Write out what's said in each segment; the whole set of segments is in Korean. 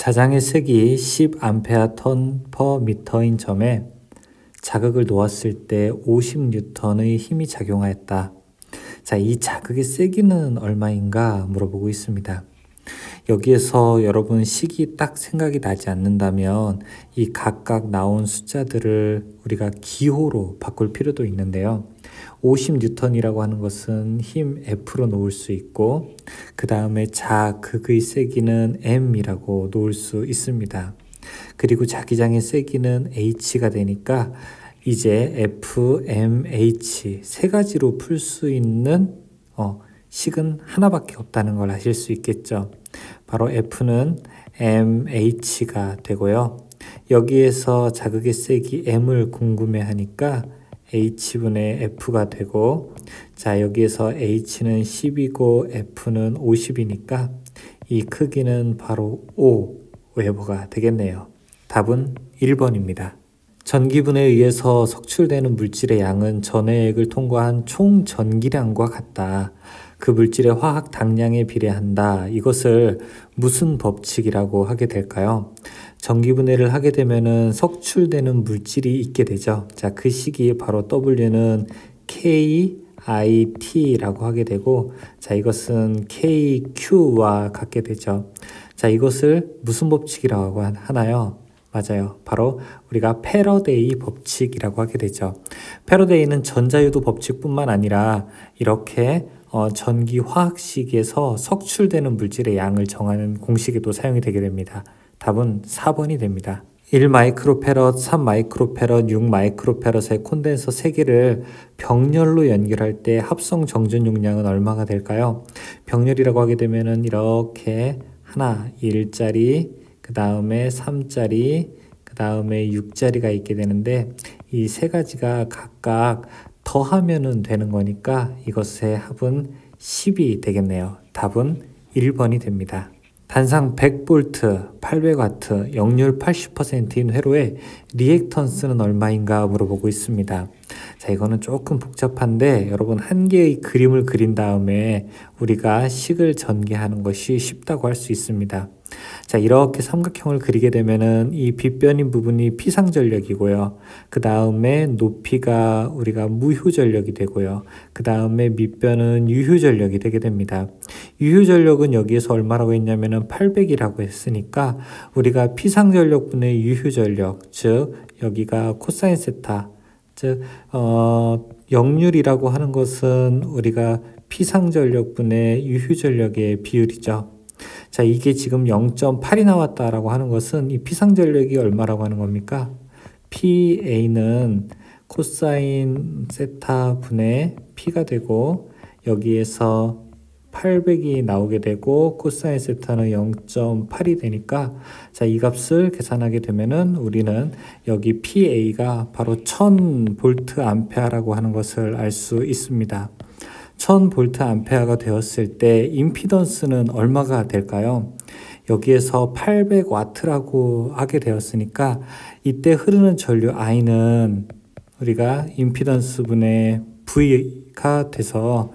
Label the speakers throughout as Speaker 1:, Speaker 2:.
Speaker 1: 자장의 색이 10A 턴/m인 점에 자극을 놓았을 때 50N의 힘이 작용하였다. 자, 이 자극의 세기는 얼마인가 물어보고 있습니다. 여기에서 여러분 식이 딱 생각이 나지 않는다면 이 각각 나온 숫자들을 우리가 기호로 바꿀 필요도 있는데요. 50N이라고 하는 것은 힘 F로 놓을 수 있고 그 다음에 자극의 세기는 M이라고 놓을 수 있습니다. 그리고 자기장의 세기는 H가 되니까 이제 F, M, H 세 가지로 풀 수 있는 식은 하나밖에 없다는 걸 아실 수 있겠죠. 바로 F는 MH가 되고요. 여기에서 자극의 세기 M을 궁금해하니까 H분의 F가 되고, 자, 여기에서 H는 10이고 F는 50이니까 이 크기는 바로 5웨버가 되겠네요. 답은 1번입니다. 전기분에 의해서 석출되는 물질의 양은 전해액을 통과한 총 전기량과 같다. 그 물질의 화학 당량에 비례한다. 이것을 무슨 법칙이라고 하게 될까요? 전기분해를 하게 되면은 석출되는 물질이 있게 되죠. 자, 그 식이 바로 W는 KIT라고 하게 되고, 자, 이것은 KQ와 같게 되죠. 자, 이것을 무슨 법칙이라고 하나요? 맞아요. 바로 우리가 패러데이 법칙이라고 하게 되죠. 패러데이는 전자유도 법칙뿐만 아니라 이렇게 전기 화학식에서 석출되는 물질의 양을 정하는 공식에도 사용이 되게 됩니다. 답은 4번이 됩니다. 1마이크로페럿, 3마이크로페럿, 6마이크로페럿의 콘덴서 3개를 병렬로 연결할 때 합성 정전 용량은 얼마가 될까요? 병렬이라고 하게 되면은 이렇게 하나 1짜리, 그 다음에 3짜리, 그 다음에 6짜리가 있게 되는데 이 세 가지가 각각 더하면은 되는 거니까 이것의 합은 10이 되겠네요. 답은 1번이 됩니다. 단상 100V, 800W, 역률 80%인 회로에 리액턴스는 얼마인가 물어보고 있습니다. 자, 이거는 조금 복잡한데 여러분 한 개의 그림을 그린 다음에 우리가 식을 전개하는 것이 쉽다고 할 수 있습니다. 자, 이렇게 삼각형을 그리게 되면은 이 빗변인 부분이 피상전력이고요. 그 다음에 높이가 우리가 무효전력이 되고요. 그 다음에 밑변은 유효전력이 되게 됩니다. 유효전력은 여기에서 얼마라고 했냐면은 800이라고 했으니까 우리가 피상전력분의 유효전력, 즉 여기가 코사인 세타, 즉 역률이라고 하는 것은 우리가 피상전력분의 유효전력의 비율이죠. 자, 이게 지금 0.8이 나왔다라고 하는 것은 이 피상전력이 얼마라고 하는 겁니까? PA는 코사인 세타 분의 P가 되고 여기에서 800이 나오게 되고 코사인 세타는 0.8이 되니까 자, 이 값을 계산하게 되면은 우리는 여기 PA가 바로 1000V/A라고 하는 것을 알 수 있습니다. 1000V/A가 되었을 때 임피던스는 얼마가 될까요? 여기에서 800W라고 하게 되었으니까 이때 흐르는 전류 I는 우리가 임피던스 분의 V가 돼서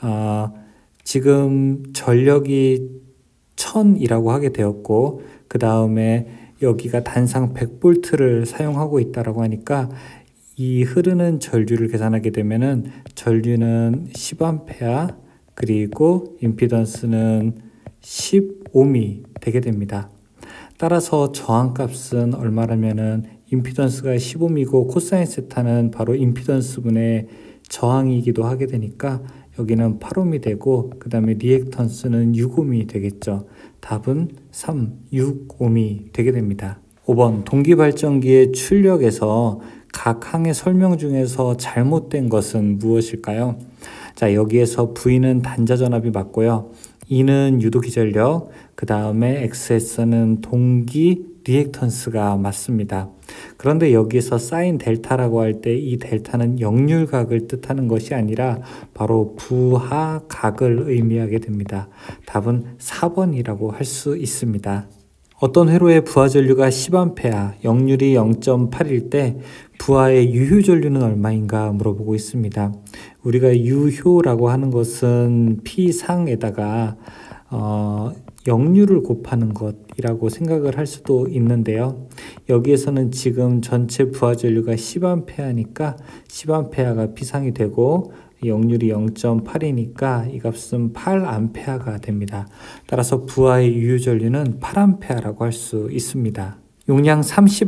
Speaker 1: 지금 전력이 1000이라고 하게 되었고 그 다음에 여기가 단상 100V를 사용하고 있다라고 하니까 이 흐르는 전류를 계산하게 되면은 전류는 10A 그리고 임피던스는 10ohm이 되게 됩니다. 따라서 저항값은 얼마라면은 임피던스가 10ohm이고 코사인 세타는 바로 임피던스 분의 저항이기도 하게 되니까 여기는 8ohm이 되고 그 다음에 리액턴스는 6ohm이 되겠죠. 답은 6ohm이 되게 됩니다. 5번 동기발전기의 출력에서 각 항의 설명 중에서 잘못된 것은 무엇일까요? 자, 여기에서 V는 단자전압이 맞고요. E는 유도기전력, 그 다음에 XS는 동기 리액턴스가 맞습니다. 그런데 여기서 사인 델타라고 할 때 이 델타는 역률각을 뜻하는 것이 아니라 바로 부하각을 의미하게 됩니다. 답은 4번이라고 할 수 있습니다. 어떤 회로의 부하전류가 10A, 역률이 0.8일 때 부하의 유효전류는 얼마인가 물어보고 있습니다. 우리가 유효라고 하는 것은 P상에다가 역류를 곱하는 것이라고 생각을 할 수도 있는데요. 여기에서는 지금 전체 부하 전류가 10A니까 10A가 비상이 되고 역률이 0.8이니까 이 값은 8A가 됩니다. 따라서 부하의 유효 전류는 8A라고 할 수 있습니다. 용량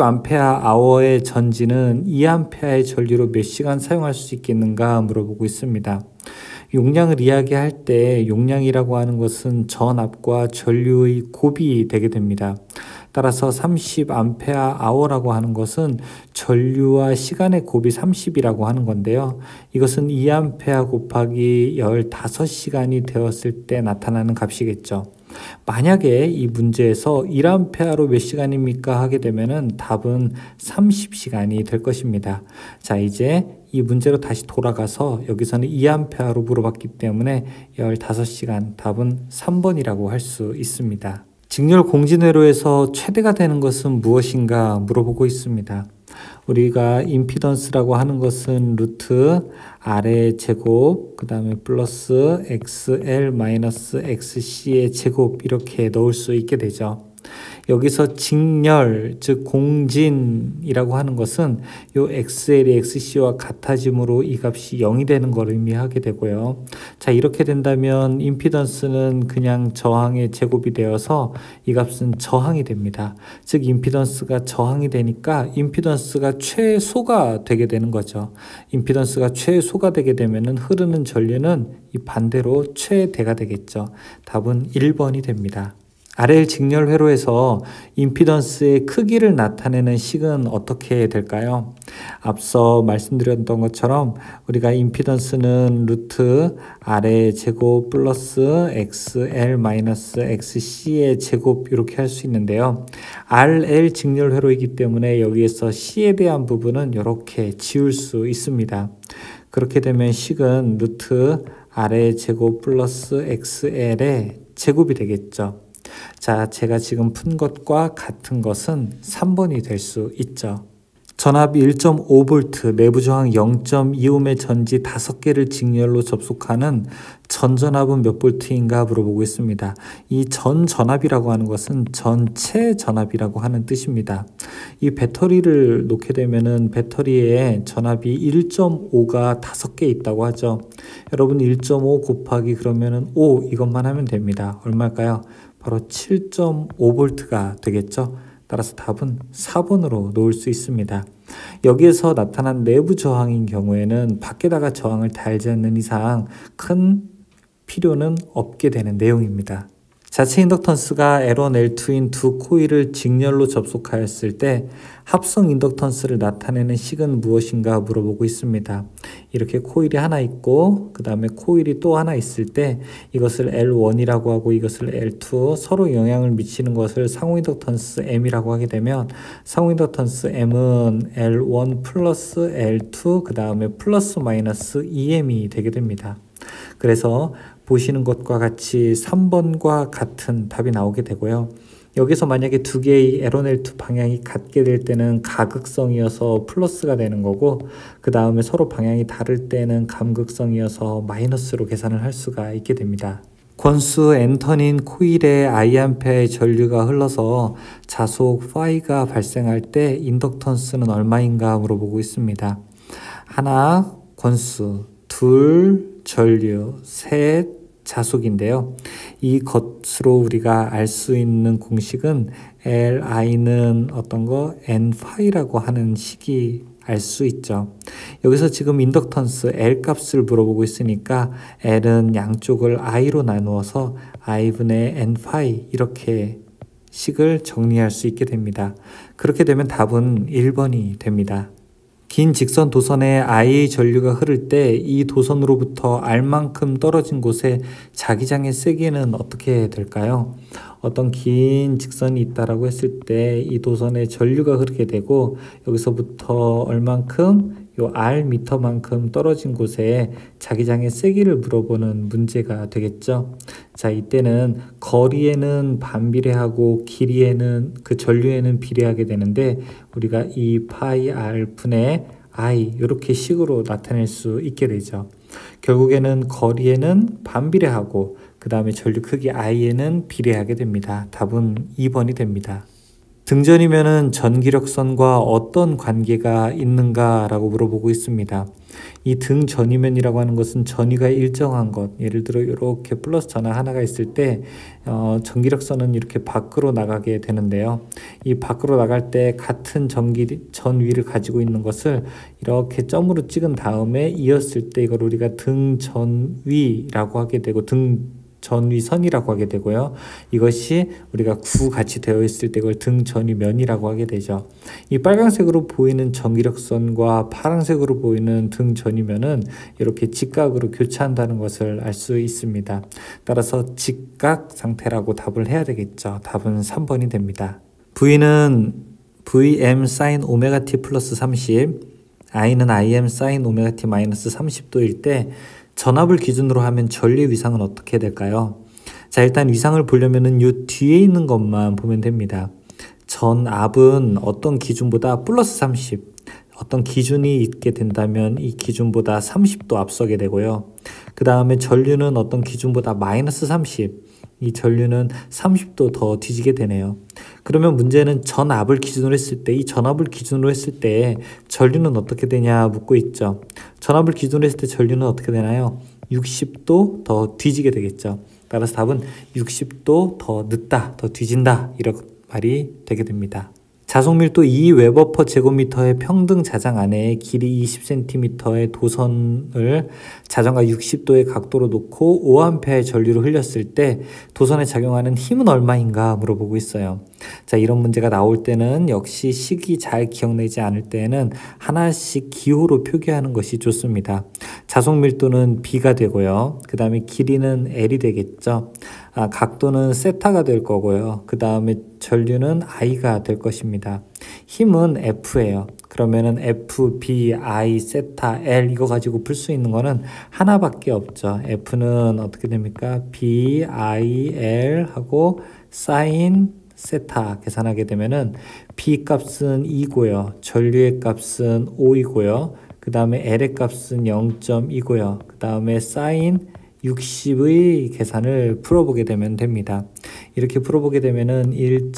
Speaker 1: 30A의 전지는 2A의 전류로 몇 시간 사용할 수 있겠는가 물어보고 있습니다. 용량을 이야기할 때 용량이라고 하는 것은 전압과 전류의 곱이 되게 됩니다. 따라서 30A라고 하는 것은 전류와 시간의 곱이 30이라고 하는 건데요. 이것은 2A 곱하기 15시간이 되었을 때 나타나는 값이겠죠. 만약에 이 문제에서 1A로 몇 시간입니까? 하게 되면은 답은 30시간이 될 것입니다. 자, 이제 이 문제로 다시 돌아가서 여기서는 2A로 물어봤기 때문에 15시간 답은 3번이라고 할 수 있습니다. 직렬 공진회로에서 최대가 되는 것은 무엇인가 물어보고 있습니다. 우리가 임피던스라고 하는 것은 루트 R의 제곱 그 다음에 플러스 XL 마이너스 XC의 제곱 이렇게 넣을 수 있게 되죠. 여기서 직렬 즉 공진이라고 하는 것은 요 XL이 XC와 같아짐으로 이 값이 0이 되는 걸 의미하게 되고요. 자, 이렇게 된다면 임피던스는 그냥 저항의 제곱이 되어서 이 값은 저항이 됩니다. 즉 임피던스가 저항이 되니까 임피던스가 최소가 되게 되는 거죠. 임피던스가 최소가 되게 되면은 흐르는 전류는 이 반대로 최대가 되겠죠. 답은 1번이 됩니다. RL 직렬 회로에서 임피던스의 크기를 나타내는 식은 어떻게 될까요? 앞서 말씀드렸던 것처럼 우리가 임피던스는 루트 R의 제곱 플러스 XL 마이너스 XC의 제곱 이렇게 할 수 있는데요. RL 직렬 회로이기 때문에 여기에서 C에 대한 부분은 이렇게 지울 수 있습니다. 그렇게 되면 식은 루트 R의 제곱 플러스 XL의 제곱이 되겠죠. 자, 제가 지금 푼 것과 같은 것은 3번이 될 수 있죠. 전압이 1.5V, 내부 저항 0.2ohm의 전지 5개를 직렬로 접속하는 전전압은 몇 볼트인가 물어보고 있습니다. 이 전전압이라고 하는 것은 전체 전압이라고 하는 뜻입니다. 이 배터리를 놓게 되면은 배터리에 전압이 1.5가 5개 있다고 하죠. 여러분 1.5 곱하기 그러면은 5 이것만 하면 됩니다. 얼마일까요? 바로 7.5V가 되겠죠. 따라서 답은 4번으로 놓을 수 있습니다. 여기에서 나타난 내부 저항인 경우에는 밖에다가 저항을 달지 않는 이상 큰 필요는 없게 되는 내용입니다. 자체 인덕턴스가 L1, L2인 두 코일을 직렬로 접속하였을 때 합성 인덕턴스를 나타내는 식은 무엇인가 물어보고 있습니다. 이렇게 코일이 하나 있고 그 다음에 코일이 또 하나 있을 때 이것을 L1이라고 하고 이것을 L2 서로 영향을 미치는 것을 상호 인덕턴스 M이라고 하게 되면 상호 인덕턴스 M은 L1 플러스 L2 그 다음에 플러스 마이너스 EM이 되게 됩니다. 그래서 보시는 것과 같이 3번과 같은 답이 나오게 되고요. 여기서 만약에 두 개의 L1, L2 방향이 같게 될 때는 가극성이어서 플러스가 되는 거고 그 다음에 서로 방향이 다를 때는 감극성이어서 마이너스로 계산을 할 수가 있게 됩니다. 권수 N턴인 코일에 Iampere의 전류가 흘러서 자속 파이가 발생할 때 인덕턴스는 얼마인가 물어보고 있습니다. 하나, 권수, 둘, 전류, 셋, 자속인데요. 이 것으로 우리가 알 수 있는 공식은 Li는 어떤 거? N파이라고 하는 식이 알 수 있죠. 여기서 지금 인덕턴스 L 값을 물어보고 있으니까 L은 양쪽을 I로 나누어서 I분의 N파이 이렇게 식을 정리할 수 있게 됩니다. 그렇게 되면 답은 1번이 됩니다. 긴 직선 도선에 I의 전류가 흐를 때 이 도선으로부터 R만큼 떨어진 곳에 자기장의 세기는 어떻게 될까요? 어떤 긴 직선이 있다라고 했을 때 이 도선에 전류가 흐르게 되고 여기서부터 얼만큼 요 R 미터만큼 떨어진 곳에 자기장의 세기를 물어보는 문제가 되겠죠. 자, 이때는 거리에는 반비례하고 길이에는 그 전류에는 비례하게 되는데 우리가 2 파이 R 분의 I 이렇게 식으로 나타낼 수 있게 되죠. 결국에는 거리에는 반비례하고 그 다음에 전류 크기 I에는 비례하게 됩니다. 답은 2번이 됩니다. 등전이면은 전기력선과 어떤 관계가 있는가라고 물어보고 있습니다. 이 등전이면이라고 하는 것은 전위가 일정한 것, 예를 들어 이렇게 플러스 전화 하나가 있을 때 전기력선은 이렇게 밖으로 나가게 되는데요. 이 밖으로 나갈 때 같은 전위를 가지고 있는 것을 이렇게 점으로 찍은 다음에 이었을 때 이걸 우리가 등전위라고 하게 되고 전위선이라고 하게 되고요. 이것이 우리가 구같이 되어 있을 때 이걸 등전위면이라고 하게 되죠. 이 빨간색으로 보이는 전기력선과 파란색으로 보이는 등전위면은 이렇게 직각으로 교차한다는 것을 알 수 있습니다. 따라서 직각 상태라고 답을 해야 되겠죠. 답은 3번이 됩니다. V는 Vm sin 오메가 t 플러스 30, I는 Im sin 오메가 t 마이너스 30도일 때 전압을 기준으로 하면 전류의 위상은 어떻게 될까요? 자, 일단 위상을 보려면은 이 뒤에 있는 것만 보면 됩니다. 전압은 어떤 기준보다 플러스 30, 어떤 기준이 있게 된다면 이 기준보다 30도 앞서게 되고요. 그 다음에 전류는 어떤 기준보다 마이너스 30, 이 전류는 30도 더 뒤지게 되네요. 그러면 문제는 전압을 기준으로 했을 때, 이 전압을 기준으로 했을 때 전류는 어떻게 되냐 묻고 있죠. 전압을 기준으로 했을 때 전류는 어떻게 되나요? 60도 더 뒤지게 되겠죠. 따라서 답은 60도 더 늦다, 더 뒤진다, 이런 말이 되게 됩니다. 자속밀도 2웨버/per 제곱미터의 평등 자장 안에 길이 20cm의 도선을 자전과 60도의 각도로 놓고 5A의 전류를 흘렸을 때 도선에 작용하는 힘은 얼마인가 물어보고 있어요. 자, 이런 문제가 나올 때는 역시 식이 잘 기억나지 않을 때에는 하나씩 기호로 표기하는 것이 좋습니다. 자속밀도는 B가 되고요. 그 다음에 길이는 L이 되겠죠. 각도는 세타가 될 거고요. 그 다음에 전류는 I가 될 것입니다. 힘은 F예요. 그러면은 F, B, I, 세타, L 이거 가지고 풀 수 있는 거는 하나밖에 없죠. F는 어떻게 됩니까? B, I, L 하고 사인 세타 계산하게 되면은 B 값은 2고요. 전류의 값은 5이고요. 그 다음에 L의 값은 0.2고요. 그 다음에 사인 60의 계산을 풀어보게 되면 됩니다. 이렇게 풀어보게 되면은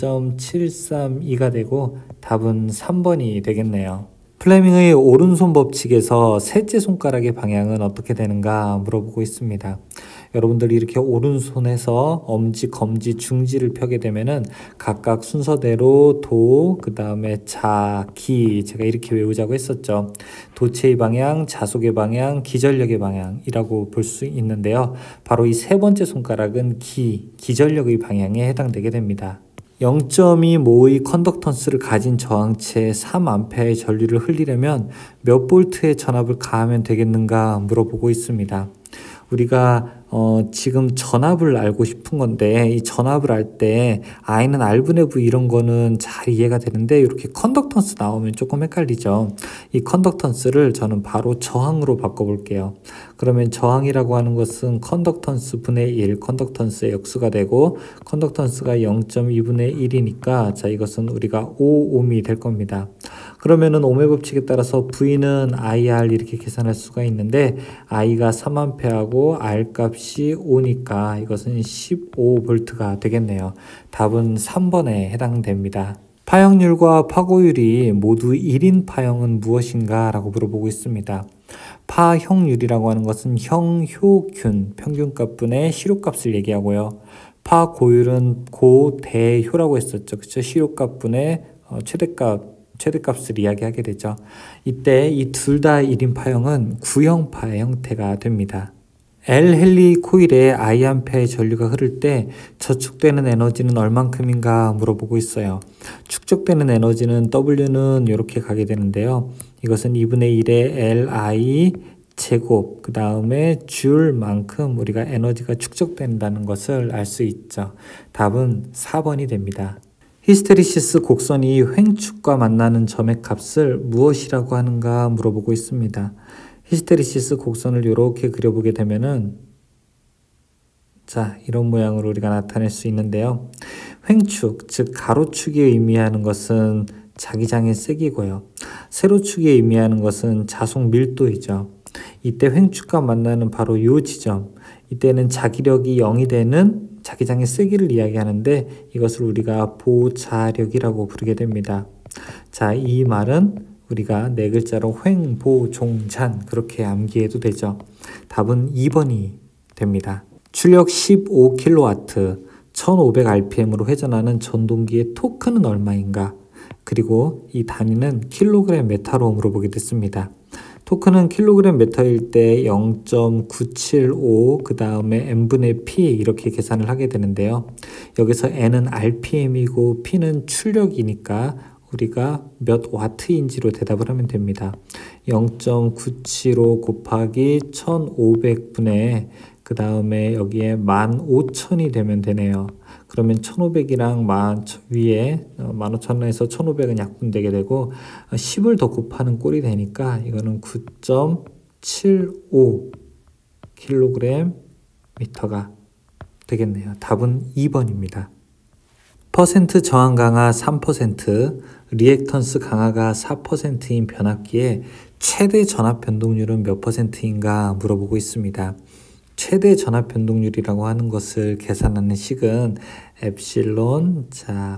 Speaker 1: 1.732가 되고 답은 3번이 되겠네요. 플레밍의 오른손 법칙에서 셋째 손가락의 방향은 어떻게 되는가 물어보고 있습니다. 여러분들이 이렇게 오른손에서 엄지, 검지, 중지를 펴게 되면은 각각 순서대로 도, 그 다음에 자, 기, 제가 이렇게 외우자고 했었죠. 도체의 방향, 자속의 방향, 기전력의 방향이라고 볼 수 있는데요. 바로 이 세 번째 손가락은 기전력의 방향에 해당되게 됩니다. 0.2모의 컨덕턴스를 가진 저항체 3A의 전류를 흘리려면 몇 볼트의 전압을 가하면 되겠는가 물어보고 있습니다. 우리가 지금 전압을 알고 싶은 건데 이 전압을 알 때 I는 R분의 V 이런 거는 잘 이해가 되는데 이렇게 컨덕턴스 나오면 조금 헷갈리죠. 이 컨덕턴스를 저는 바로 저항으로 바꿔볼게요. 그러면 저항이라고 하는 것은 컨덕턴스 분의 1, 컨덕턴스의 역수가 되고 컨덕턴스가 0.2분의 1이니까 자 이것은 우리가 5옴이 될 겁니다. 그러면은 오메 법칙에 따라서 V는 IR 이렇게 계산할 수가 있는데 I가 3A하고 R 값이 5니까 이것은 15V가 되겠네요. 답은 3번에 해당됩니다. 파형률과 파고율이 모두 1인 파형은 무엇인가 라고 물어보고 있습니다. 파형률이라고 하는 것은 형효균, 평균값분의 시료값을 얘기하고요. 파고율은 고대효라고 했었죠. 그쵸? 시료값분의 최대값을 이야기하게 되죠. 이때 이 둘 다 1인 파형은 구형파의 형태가 됩니다. L 헨리 코일에 Iam페의 전류가 흐를 때 저축되는 에너지는 얼만큼인가 물어보고 있어요. 축적되는 에너지는 W는 이렇게 가게 되는데요. 이것은 2분의 1의 Li 제곱 그 다음에 줄만큼 우리가 에너지가 축적된다는 것을 알 수 있죠. 답은 4번이 됩니다. 히스테리시스 곡선이 횡축과 만나는 점의 값을 무엇이라고 하는가 물어보고 있습니다. 히스테리시스 곡선을 이렇게 그려보게 되면은 자 이런 모양으로 우리가 나타낼 수 있는데요. 횡축 즉 가로축이 의미하는 것은 자기장의 세기고요. 세로축이 의미하는 것은 자속 밀도이죠. 이때 횡축과 만나는 바로 이 지점, 이때는 자기력이 0이 되는 자기장의 세기를 이야기하는데 이것을 우리가 보자력이라고 부르게 됩니다. 자, 이 말은 우리가 네 글자로 횡보종잔 그렇게 암기해도 되죠. 답은 2번이 됩니다. 출력 15kW, 1500rpm으로 회전하는 전동기의 토크는 얼마인가? 그리고 이 단위는 킬로그램 메타로 물어보게 됐습니다. 토크는 킬로그램 메타일 때 0.975, 그 다음에 n분의 p 이렇게 계산을 하게 되는데요. 여기서 n은 rpm이고 p는 출력이니까 우리가 몇 와트인지로 대답을 하면 됩니다. 0.975 곱하기 1500분의 그 다음에 여기에 15,000이 되면 되네요. 그러면 1500이랑 위에 15,000에서 1500은 약분되게 되고 10을 더 곱하는 꼴이 되니까 이거는 9.75kg 미터가 되겠네요. 답은 2번입니다. 퍼센트 저항 강하 3%, 리액턴스 강하가 4%인 변압기의 최대 전압 변동률은 몇 %인가 물어보고 있습니다. 최대 전압 변동률이라고 하는 것을 계산하는 식은 엡실론, 자,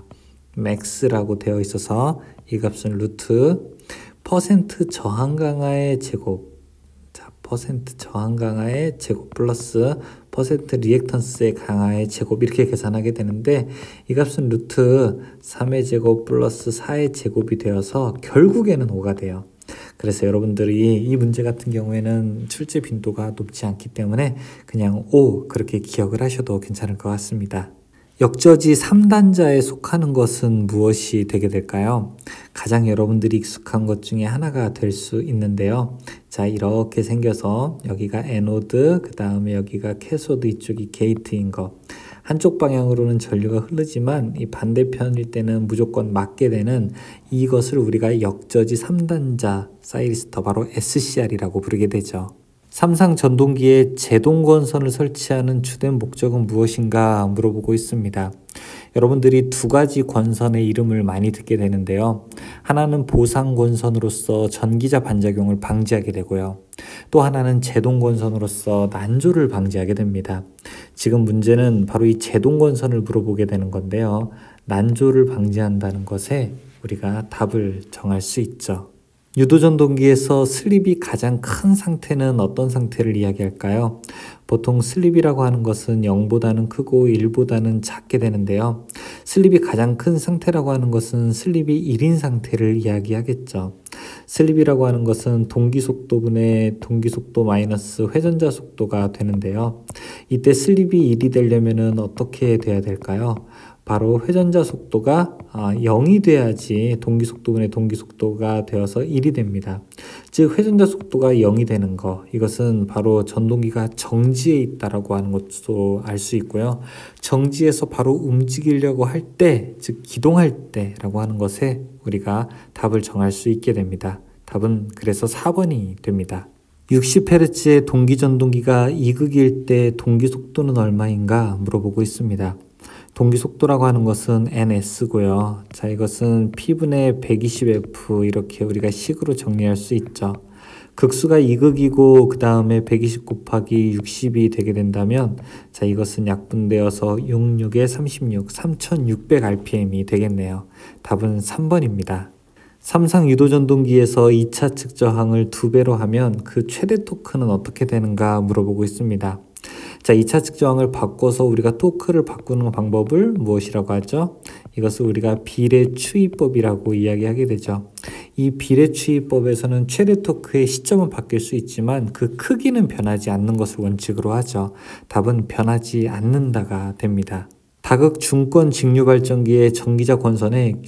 Speaker 1: 맥스라고 되어 있어서 이 값은 루트 퍼센트 저항 강하의 제곱, 자, 퍼센트 저항 강하의 제곱 플러스 퍼센트 리액턴스의 강하의 제곱 이렇게 계산하게 되는데 이 값은 루트 3의 제곱 플러스 4의 제곱이 되어서 결국에는 5가 돼요. 그래서 여러분들이 이 문제 같은 경우에는 출제 빈도가 높지 않기 때문에 그냥 5 그렇게 기억을 하셔도 괜찮을 것 같습니다. 역저지 3단자에 속하는 것은 무엇이 되게 될까요? 가장 여러분들이 익숙한 것 중에 하나가 될 수 있는데요. 자, 이렇게 생겨서 여기가 에노드, 그 다음에 여기가 캐소드, 이쪽이 게이트인 거. 한쪽 방향으로는 전류가 흐르지만 이 반대편일 때는 무조건 맞게 되는 이것을 우리가 역저지 3단자 사이리스터, 바로 SCR이라고 부르게 되죠. 삼상 전동기에 제동건선을 설치하는 주된 목적은 무엇인가 물어보고 있습니다. 여러분들이 두 가지 권선의 이름을 많이 듣게 되는데요. 하나는 보상권선으로서 전기자 반작용을 방지하게 되고요. 또 하나는 제동권선으로서 난조를 방지하게 됩니다. 지금 문제는 바로 이 제동권선을 물어보게 되는 건데요. 난조를 방지한다는 것에 우리가 답을 정할 수 있죠. 유도전동기에서 슬립이 가장 큰 상태는 어떤 상태를 이야기할까요? 보통 슬립이라고 하는 것은 0보다는 크고 1보다는 작게 되는데요. 슬립이 가장 큰 상태라고 하는 것은 슬립이 1인 상태를 이야기하겠죠. 슬립이라고 하는 것은 동기속도분의 동기속도 마이너스 회전자 속도가 되는데요. 이때 슬립이 1이 되려면 어떻게 돼야 될까요? 바로 회전자 속도가 0이 돼야지 동기속도분의 동기속도가 되어서 1이 됩니다. 즉 회전자 속도가 0이 되는 거, 이것은 바로 전동기가 정지에 있다라고 하는 것도 알 수 있고요. 정지에서 바로 움직이려고 할 때, 즉 기동할 때라고 하는 것에 우리가 답을 정할 수 있게 됩니다. 답은 그래서 4번이 됩니다. 60Hz의 동기전동기가 이극일 때 동기속도는 얼마인가 물어보고 있습니다. 동기속도라고 하는 것은 ns고요. 자, 이것은 p분의 120f 이렇게 우리가 식으로 정리할 수 있죠. 극수가 2극이고 그 다음에 120 곱하기 60이 되게 된다면 자, 이것은 약분되어서 66에 36, 3600rpm이 되겠네요. 답은 3번입니다. 삼상 유도전동기에서 2차 측 저항을 2배로 하면 그 최대 토크는 어떻게 되는가 물어보고 있습니다. 자, 2차 측 저항을 바꿔서 우리가 토크를 바꾸는 방법을 무엇이라고 하죠? 이것을 우리가 비례추이법이라고 이야기하게 되죠. 이 비례추이법에서는 최대 토크의 시점은 바뀔 수 있지만 그 크기는 변하지 않는 것을 원칙으로 하죠. 답은 변하지 않는다가 됩니다. 다극 중권 직류 발전기의 전기자 권선의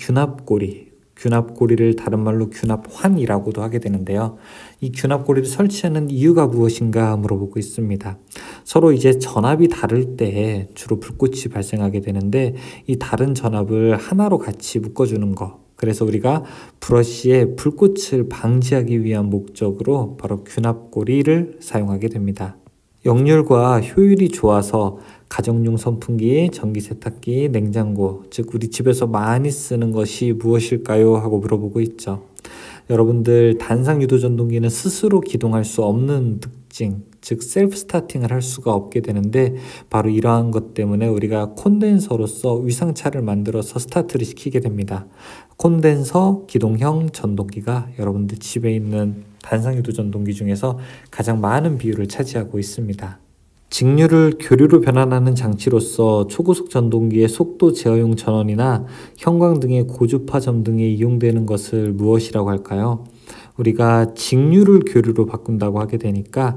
Speaker 1: 균합고리를 다른 말로 균합환이라고도 하게 되는데요. 이 균합고리를 설치하는 이유가 무엇인가 물어보고 있습니다. 서로 이제 전압이 다를 때 주로 불꽃이 발생하게 되는데 이 다른 전압을 하나로 같이 묶어주는 거. 그래서 우리가 브러쉬에 불꽃을 방지하기 위한 목적으로 바로 균합고리를 사용하게 됩니다. 역률과 효율이 좋아서 가정용 선풍기, 전기세탁기, 냉장고, 즉 우리 집에서 많이 쓰는 것이 무엇일까요? 하고 물어보고 있죠. 여러분들 단상 유도전동기는 스스로 기동할 수 없는 특징, 즉 셀프 스타팅을 할 수가 없게 되는데 바로 이러한 것 때문에 우리가 콘덴서로서 위상차를 만들어서 스타트를 시키게 됩니다. 콘덴서 기동형 전동기가 여러분들 집에 있는 단상유도 전동기 중에서 가장 많은 비율을 차지하고 있습니다. 직류를 교류로 변환하는 장치로서 초고속 전동기의 속도 제어용 전원이나 형광 등의 고주파점 등에 이용되는 것을 무엇이라고 할까요? 우리가 직류를 교류로 바꾼다고 하게 되니까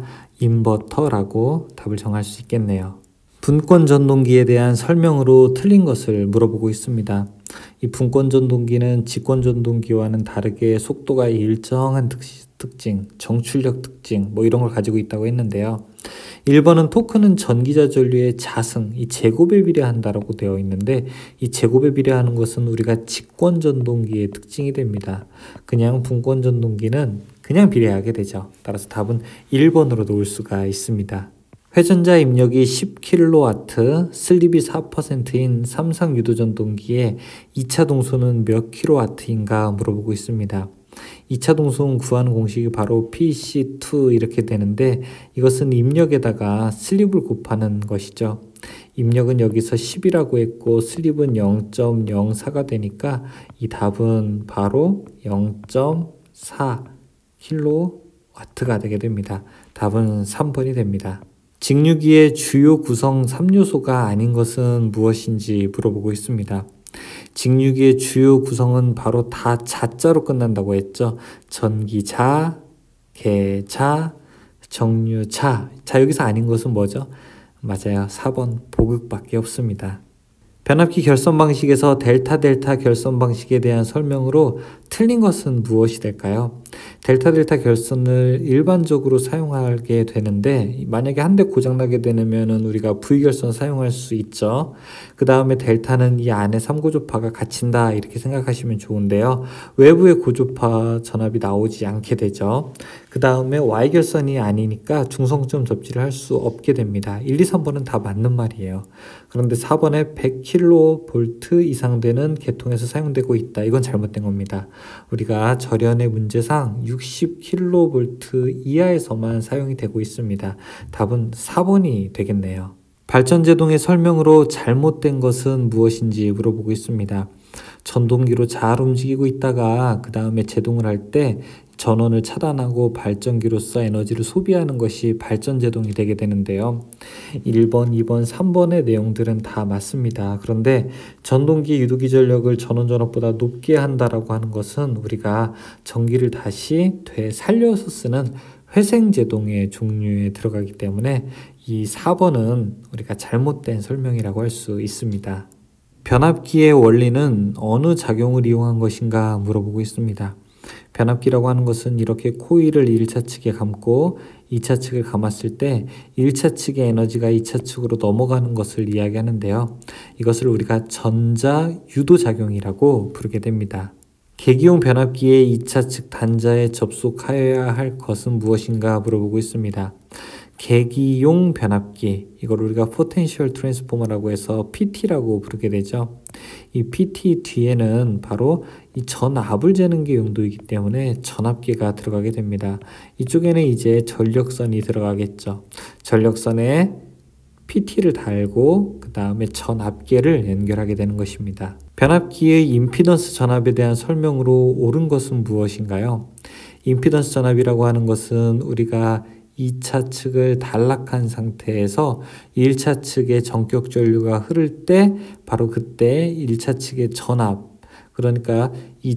Speaker 1: 인버터라고 답을 정할 수 있겠네요. 분권 전동기에 대한 설명으로 틀린 것을 물어보고 있습니다. 이 분권 전동기는 직권 전동기와는 다르게 속도가 일정한 특징, 정출력 특징 이런 걸 가지고 있다고 했는데요. 1번은 토크는 전기자 전류의 자승, 이 제곱에 비례한다라고 되어 있는데 이 제곱에 비례하는 것은 우리가 직권 전동기의 특징이 됩니다. 그냥 분권 전동기는 그냥 비례하게 되죠. 따라서 답은 1번으로 놓을 수가 있습니다. 회전자 입력이 10kW, 슬립이 4%인 삼성 유도 전동기의 2차 동소는 몇 kW인가 물어보고 있습니다. 2차 동소음 구하는 공식이 바로 PC2 이렇게 되는데 이것은 입력에다가 슬립을 곱하는 것이죠. 입력은 여기서 10이라고 했고 슬립은 0.04가 되니까 이 답은 바로 0.4 kW가 되게 됩니다. 답은 3번이 됩니다. 직류기의 주요 구성 3요소가 아닌 것은 무엇인지 물어보고 있습니다. 직류기의 주요 구성은 바로 다 자자로 끝난다고 했죠. 전기자, 개자, 정류차. 자, 여기서 아닌 것은 뭐죠? 맞아요. 4번 보극밖에 없습니다. 변압기 결선 방식에서 델타 결선 방식에 대한 설명으로 틀린 것은 무엇이 될까요? 델타 결선을 일반적으로 사용하게 되는데 만약에 한 대 고장나게 되면 우리가 V 결선 사용할 수 있죠. 그 다음에 델타는 이 안에 3고조파가 갇힌다 이렇게 생각하시면 좋은데요. 외부의 고조파 전압이 나오지 않게 되죠. 그 다음에 Y 결선이 아니니까 중성점 접지를 할 수 없게 됩니다. 1, 2, 3번은 다 맞는 말이에요. 그런데 4번에 100kV 이상 되는 계통에서 사용되고 있다. 이건 잘못된 겁니다. 우리가 절연의 문제상 60kV 이하에서만 사용이 되고 있습니다. 답은 4번이 되겠네요. 발전제동의 설명으로 잘못된 것은 무엇인지 물어보고 있습니다. 전동기로 잘 움직이고 있다가 그 다음에 제동을 할 때 전원을 차단하고 발전기로서 에너지를 소비하는 것이 발전제동이 되게 되는데요. 1번, 2번, 3번의 내용들은 다 맞습니다. 그런데 전동기 유도기 전력을 전원 전압보다 높게 한다라고 하는 것은 우리가 전기를 다시 되살려서 쓰는 회생제동의 종류에 들어가기 때문에 이 4번은 우리가 잘못된 설명이라고 할 수 있습니다. 변압기의 원리는 어느 작용을 이용한 것인가 물어보고 있습니다. 변압기라고 하는 것은 이렇게 코일을 1차 측에 감고 2차 측을 감았을 때 1차 측의 에너지가 2차 측으로 넘어가는 것을 이야기하는데요. 이것을 우리가 전자 유도작용이라고 부르게 됩니다. 계기용 변압기의 2차 측 단자에 접속하여야 할 것은 무엇인가 물어보고 있습니다. 계기용 변압기, 이걸 우리가 포텐셜 트랜스포머라고 해서 PT라고 부르게 되죠. 이 PT 뒤에는 바로 이 전압을 재는 게 용도이기 때문에 전압계가 들어가게 됩니다. 이쪽에는 이제 전력선이 들어가겠죠. 전력선에 PT를 달고 그 다음에 전압계를 연결하게 되는 것입니다. 변압기의 임피던스 전압에 대한 설명으로 옳은 것은 무엇인가요? 임피던스 전압이라고 하는 것은 우리가 2차 측을 단락한 상태에서 1차 측의 전격 전류가 흐를 때 바로 그때 1차 측의 전압, 그러니까 이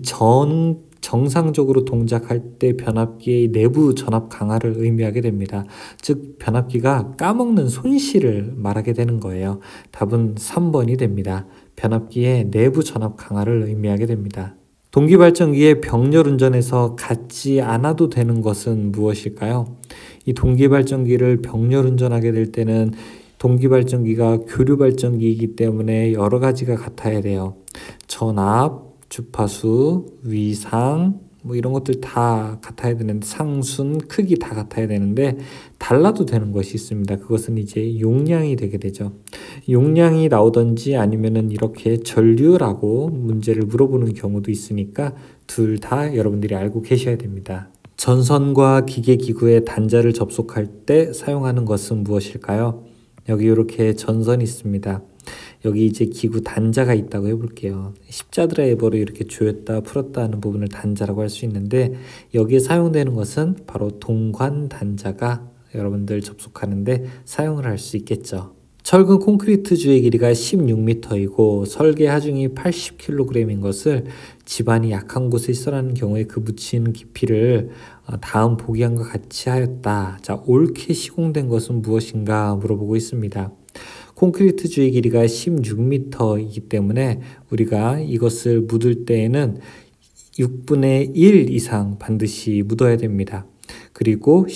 Speaker 1: 정상적으로 동작할 때 변압기의 내부 전압 강화를 의미하게 됩니다. 즉 변압기가 까먹는 손실을 말하게 되는 거예요. 답은 3번이 됩니다. 변압기의 내부 전압 강화를 의미하게 됩니다. 동기발전기의 병렬 운전에서 갖지 않아도 되는 것은 무엇일까요? 이 동기발전기를 병렬 운전하게 될 때는 동기발전기가 교류발전기이기 때문에 여러 가지가 같아야 돼요. 전압, 주파수, 위상, 이런 것들 다 같아야 되는데 상순, 크기 다 같아야 되는데 달라도 되는 것이 있습니다. 그것은 이제 용량이 되게 되죠. 용량이 나오든지 아니면은 이렇게 전류라고 문제를 물어보는 경우도 있으니까 둘 다 여러분들이 알고 계셔야 됩니다. 전선과 기계 기구의 단자를 접속할 때 사용하는 것은 무엇일까요? 여기 이렇게 전선이 있습니다. 여기 이제 기구 단자가 있다고 해볼게요. 십자 드라이버로 이렇게 조였다 풀었다 하는 부분을 단자라고 할 수 있는데 여기에 사용되는 것은 바로 동관 단자가 여러분들 접속하는데 사용을 할 수 있겠죠. 철근 콘크리트 주의 길이가 16m이고 설계 하중이 80kg인 것을 지반이 약한 곳에 있어라는 경우에 그 묻힌 깊이를 다음 보기함과 같이 하였다. 자, 옳게 시공된 것은 무엇인가 물어보고 있습니다. 콘크리트 주의 길이가 16m이기 때문에 우리가 이것을 묻을 때에는 6분의 1 이상 반드시 묻어야 됩니다. 그리고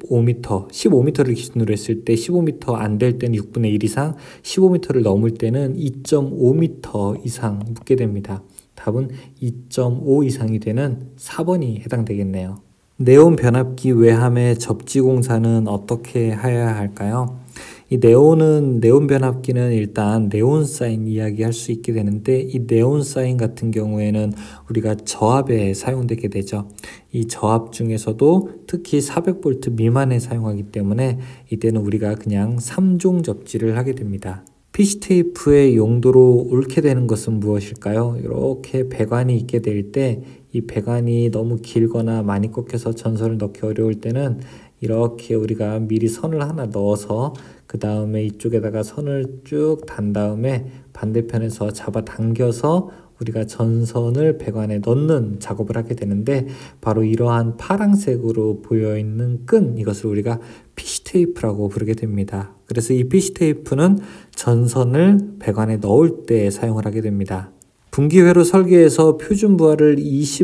Speaker 1: 15m를 기준으로 했을 때 15m 안 될 때는 6분의 1 이상, 15m를 넘을 때는 2.5m 이상 묻게 됩니다. 답은 2.5 이상이 되는 4번이 해당되겠네요. 네온 변압기 외함의 접지 공사는 어떻게 해야 할까요? 이 네온 변압기는 일단 네온 사인 이야기할 수 있게 되는데 이 네온 사인 같은 경우에는 우리가 저압에 사용되게 되죠. 이 저압 중에서도 특히 400V 미만에 사용하기 때문에 이때는 우리가 그냥 3종 접지를 하게 됩니다. PC 테이프의 용도로 옳게 되는 것은 무엇일까요? 이렇게 배관이 있게 될 때 이 배관이 너무 길거나 많이 꺾여서 전선을 넣기 어려울 때는 이렇게 우리가 미리 선을 하나 넣어서 그 다음에 이쪽에다가 선을 쭉 단 다음에 반대편에서 잡아당겨서 우리가 전선을 배관에 넣는 작업을 하게 되는데 바로 이러한 파란색으로 보여있는 끈, 이것을 우리가 PC 테이프라고 부르게 됩니다. 그래서 이 PC 테이프는 전선을 배관에 넣을 때 사용을 하게 됩니다. 분기회로 설계해서 표준 부하를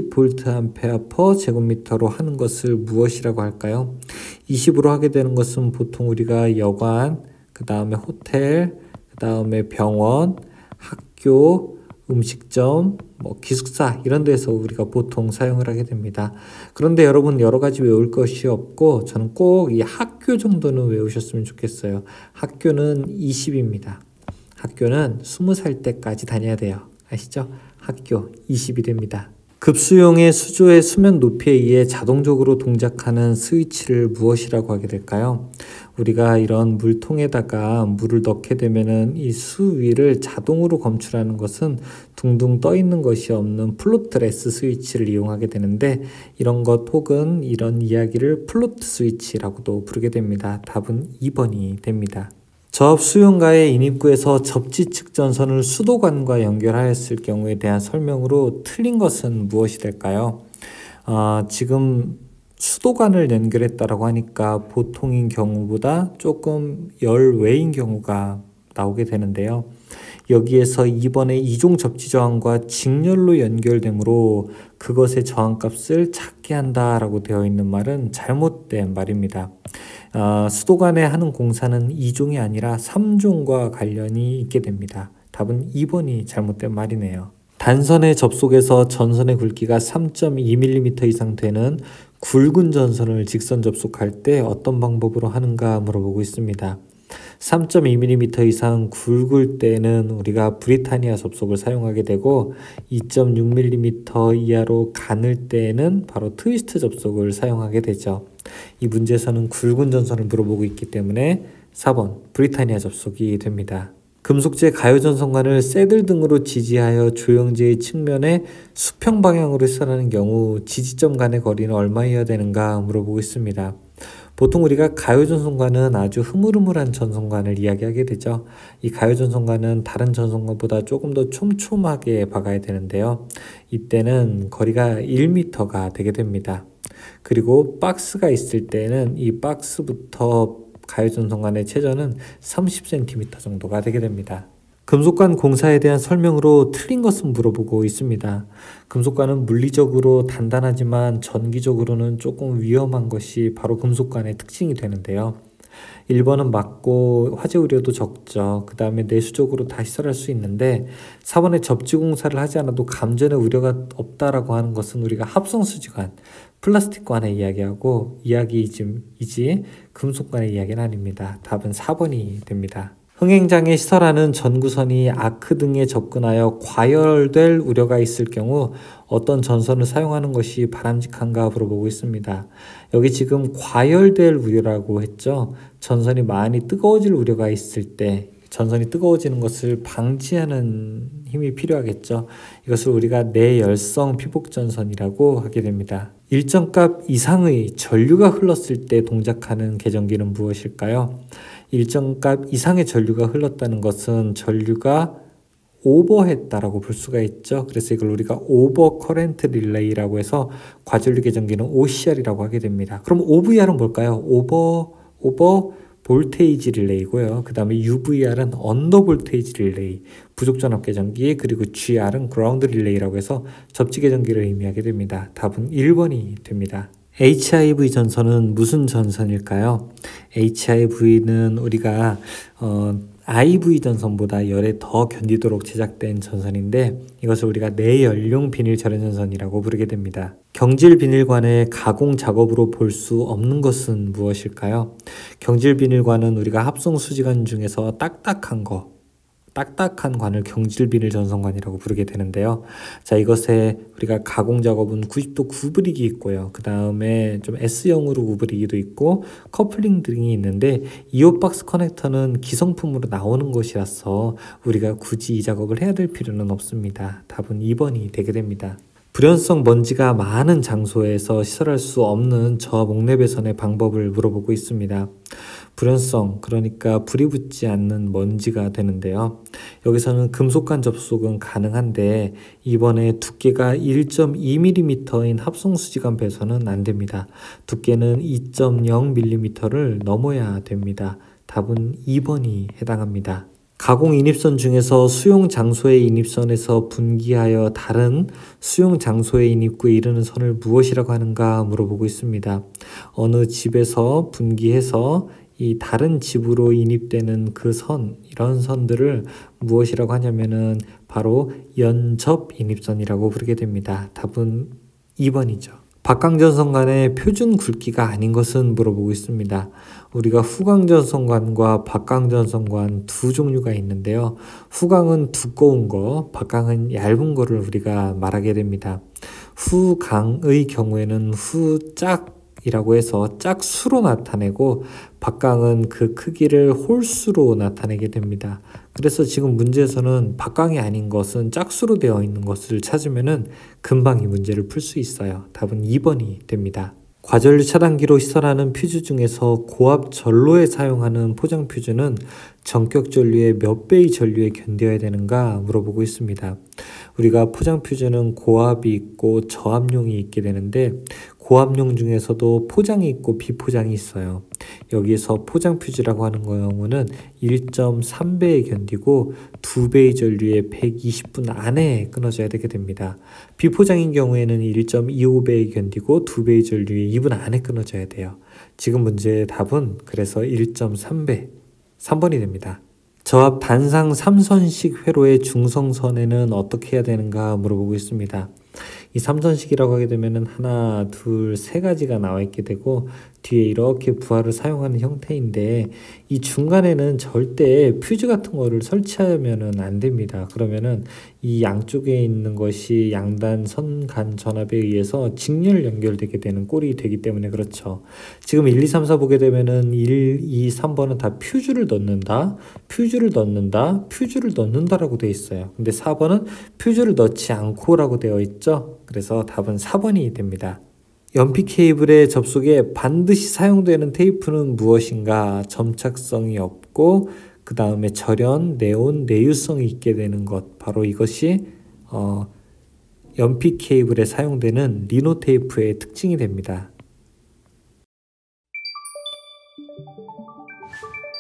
Speaker 1: 20V 제곱미터로 하는 것을 무엇이라고 할까요? 20으로 하게 되는 것은 보통 우리가 여관, 그 다음에 호텔, 그 다음에 병원, 학교, 음식점, 기숙사 이런 데서 우리가 보통 사용을 하게 됩니다. 그런데 여러분 여러 가지 외울 것이 없고 저는 꼭 이 학교 정도는 외우셨으면 좋겠어요. 학교는 20입니다. 학교는 20살 때까지 다녀야 돼요. 아시죠? 학교 20이 됩니다. 급수용의 수조의 수면 높이에 의해 자동적으로 동작하는 스위치를 무엇이라고 하게 될까요? 우리가 이런 물통에다가 물을 넣게 되면은 이 수위를 자동으로 검출하는 것은 둥둥 떠 있는 것이 없는 플로트레스 스위치를 이용하게 되는데 이런 것 혹은 이런 이야기를 플로트 스위치라고도 부르게 됩니다. 답은 2번이 됩니다. 저압 수용가의 인입구에서 접지 측 전선을 수도관과 연결하였을 경우에 대한 설명으로 틀린 것은 무엇이 될까요? 지금 수도관을 연결했다라고 하니까 보통인 경우보다 조금 열외인 경우가 나오게 되는데요. 여기에서 2번의 이종 접지 저항과 직렬로 연결되므로 그것의 저항값을 작게 한다라고 되어 있는 말은 잘못된 말입니다. 수도관에 하는 공사는 2종이 아니라 3종과 관련이 있게 됩니다. 답은 2번이 잘못된 말이네요. 단선의 접속에서 전선의 굵기가 3.2mm 이상 되는 굵은 전선을 직선 접속할 때 어떤 방법으로 하는가 물어보고 있습니다. 3.2mm 이상 굵을 때는 우리가 브리타니아 접속을 사용하게 되고 2.6mm 이하로 가늘 때는 바로 트위스트 접속을 사용하게 되죠. 이 문제에서는 굵은 전선을 물어보고 있기 때문에 4번 브리타니아 접속이 됩니다. 금속재 가요전선관을 새들 등으로 지지하여 조형제의 측면에 수평 방향으로 해설하는 경우 지지점 간의 거리는 얼마여야 되는가 물어보고 있습니다. 보통 우리가 가요전선관은 아주 흐물흐물한 전선관을 이야기하게 되죠. 이 가요전선관은 다른 전선관보다 조금 더 촘촘하게 박아야 되는데요. 이때는 거리가 1m가 되게 됩니다. 그리고 박스가 있을 때는 이 박스부터 가요전선관의 최저는 30cm 정도가 되게 됩니다. 금속관 공사에 대한 설명으로 틀린 것은 물어보고 있습니다. 금속관은 물리적으로 단단하지만 전기적으로는 조금 위험한 것이 바로 금속관의 특징이 되는데요. 1번은 맞고 화재 우려도 적죠. 그 다음에 내수적으로 다 시설할 수 있는데 4번에 접지 공사를 하지 않아도 감전의 우려가 없다라고 하는 것은 우리가 합성수지관, 플라스틱관의 이야기하고 이야기이지 금속관의 이야기는 아닙니다. 답은 4번이 됩니다. 흥행장에 시설하는 전구선이 아크 등에 접근하여 과열될 우려가 있을 경우 어떤 전선을 사용하는 것이 바람직한가 물어보고 있습니다. 여기 지금 과열될 우려라고 했죠. 전선이 많이 뜨거워질 우려가 있을 때 전선이 뜨거워지는 것을 방지하는 힘이 필요하겠죠. 이것을 우리가 내열성 피복전선이라고 하게 됩니다. 일정 값 이상의 전류가 흘렀을 때 동작하는 계전기는 무엇일까요? 일정 값 이상의 전류가 흘렀다는 것은 전류가 오버했다라고 볼 수가 있죠. 그래서 이걸 우리가 오버 커렌트 릴레이라고 해서 과전류 계전기는 OCR이라고 하게 됩니다. 그럼 OVR은 뭘까요? 오버 볼테이지 릴레이고요. 그 다음에 UVR은 언더 볼테이지 릴레이, 부족 전압 계전기, 그리고 GR은 그라운드 릴레이라고 해서 접지 계전기를 의미하게 됩니다. 답은 1번이 됩니다. HIV 전선은 무슨 전선일까요? HIV는 우리가 IV 전선보다 열에 더 견디도록 제작된 전선인데 이것을 우리가 내연용 비닐 절연 전선이라고 부르게 됩니다. 경질 비닐관의 가공 작업으로 볼 수 없는 것은 무엇일까요? 경질 비닐관은 우리가 합성 수지관 중에서 딱딱한 관을 경질 비닐 전선관이라고 부르게 되는데요. 자, 이것에 우리가 가공 작업은 90도 구부리기 있고요. 그 다음에 좀 S형으로 구부리기도 있고 커플링 등이 있는데 이오박스 커넥터는 기성품으로 나오는 것이라서 우리가 굳이 이 작업을 해야 될 필요는 없습니다. 답은 2번이 되게 됩니다. 불연성 먼지가 많은 장소에서 시설할 수 없는 저목내 배선의 방법을 물어보고 있습니다. 불연성, 그러니까 불이 붙지 않는 먼지가 되는데요. 여기서는 금속관 접속은 가능한데 이번에 두께가 1.2mm인 합성수지관 배선은 안 됩니다. 두께는 2.0mm를 넘어야 됩니다. 답은 2번이 해당합니다. 가공 인입선 중에서 수용 장소의 인입선에서 분기하여 다른 수용 장소의 인입구에 이르는 선을 무엇이라고 하는가 물어보고 있습니다. 어느 집에서 분기해서 이 다른 집으로 인입되는 그 선, 이런 선들을 무엇이라고 하냐면은 바로 연접 인입선이라고 부르게 됩니다. 답은 2번이죠. 박강전선관의 표준 굵기가 아닌 것은 물어보고 있습니다. 우리가 후강전선관과 박강전선관 두 종류가 있는데요. 후강은 두꺼운 거, 박강은 얇은 거를 우리가 말하게 됩니다. 후강의 경우에는 후짝이라고 해서 짝수로 나타내고 박강은 그 크기를 홀수로 나타내게 됩니다. 그래서 지금 문제에서는 박강이 아닌 것은 짝수로 되어 있는 것을 찾으면은 금방 이 문제를 풀 수 있어요. 답은 2번이 됩니다. 과전류 차단기로 시설하는 퓨즈 중에서 고압 전로에 사용하는 포장 퓨즈는 전격 전류의 몇 배의 전류에 견뎌야 되는가 물어보고 있습니다. 우리가 포장 퓨즈는 고압이 있고 저압용이 있게 되는데 고압용 중에서도 포장이 있고 비포장이 있어요. 여기에서 포장 퓨즈라고 하는 경우는 1.3배에 견디고 2배의 전류에 120분 안에 끊어져야 되게 됩니다. 비포장인 경우에는 1.25배에 견디고 2배의 전류에 2분 안에 끊어져야 돼요. 지금 문제의 답은 그래서 1.3배, 3번이 됩니다. 저압 단상 3선식 회로의 중성선에는 어떻게 해야 되는가 물어보고 있습니다. 이 3선식이라고 하게 되면은 하나, 둘, 세 가지가 나와 있게 되고 뒤에 이렇게 부하를 사용하는 형태인데 이 중간에는 절대 퓨즈 같은 거를 설치하면은 안 됩니다. 그러면은 이 양쪽에 있는 것이 양단 선간 전압에 의해서 직렬 연결되게 되는 꼴이 되기 때문에 그렇죠. 지금 1, 2, 3, 4 보게 되면은 1, 2, 3번은 다 퓨즈를 넣는다, 퓨즈를 넣는다, 퓨즈를 넣는다라고 되어 있어요. 근데 4번은 퓨즈를 넣지 않고라고 되어 있죠. 그래서 답은 4번이 됩니다. 연피 케이블의 접속에 반드시 사용되는 테이프는 무엇인가? 점착성이 없고 그 다음에 절연, 네온, 내유성이 있게 되는 것, 바로 이것이 연피 케이블에 사용되는 리노 테이프의 특징이 됩니다.